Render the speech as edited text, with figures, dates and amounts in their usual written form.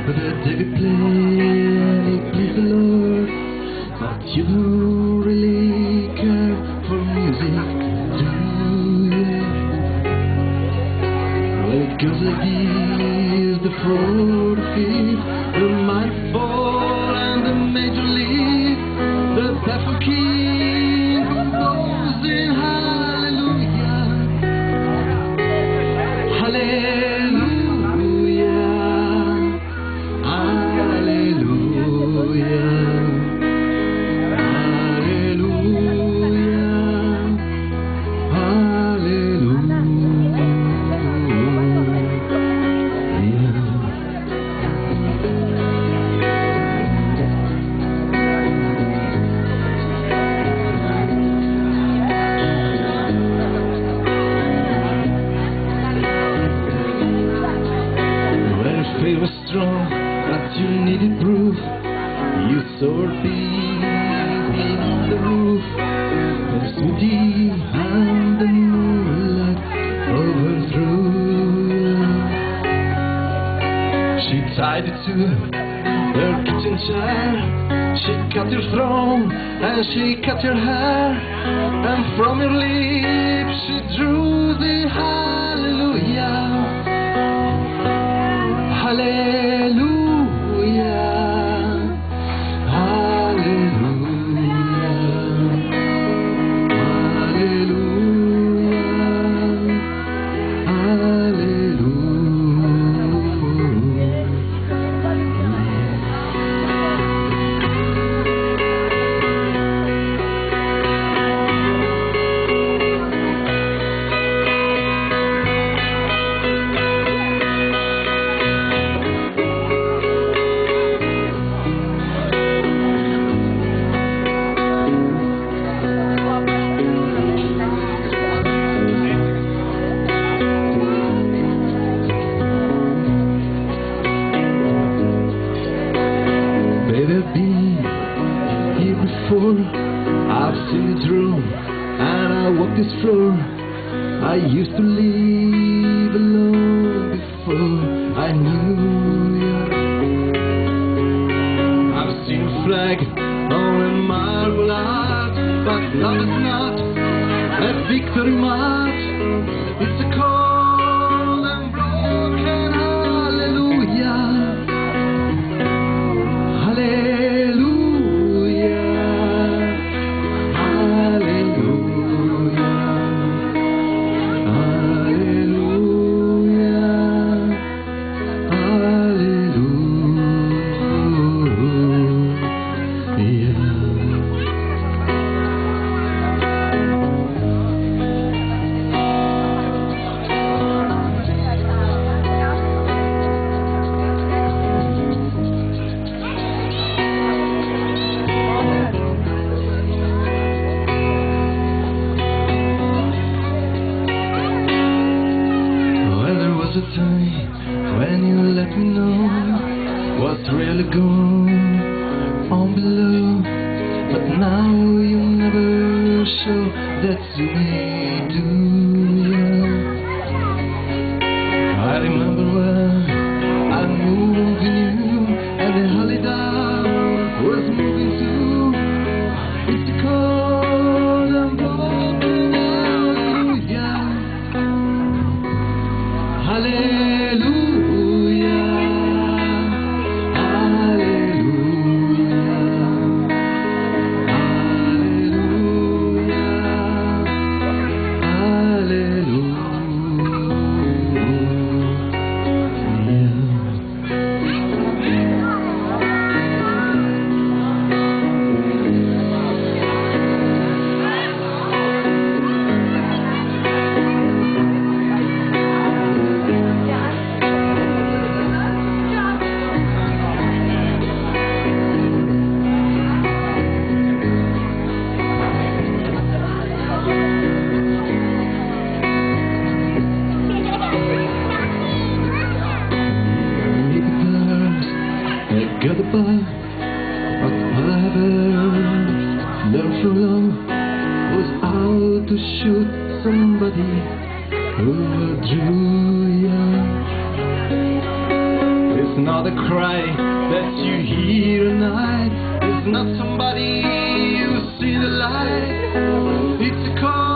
that David played and it pleased the Lord. But you don't really care for music, do you? Well, it goes like this: the fourth, the fifth, the minor fall and the major lead, the baffled king goes in hallelujah, hallelujah, hallelujah. Faith was strong, but you needed proof. You soared deep in the roof. The sweetie and the moonlight overthrew. She tied you to her kitchen chair. She cut your throne and she cut your hair. And from your lips she drew the hallelujah. Hallelujah, hallelujah, hallelujah, hallelujah. I've seen this room and I walk this floor. I used to live alone before I knew you. I've seen a flag on a marble arch, but love is not a victory march. It's a cold and broken hallelujah, hallelujah. A time when you let me know what's really going on below, but now you never show that to me, do you? I remember when I moved in you and the holiday was moving too. It's a cold and broken hallelujah. Hallelujah, hallelujah. the cry that you hear at night is not somebody who see the light. It's a call